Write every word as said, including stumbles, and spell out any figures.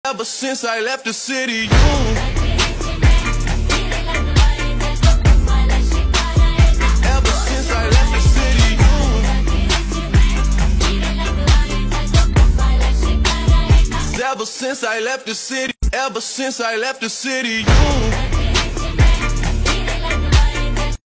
Ever since I left the city, you. Ever since I left the city, you. Ever since I left the city, ever since I left the city, you.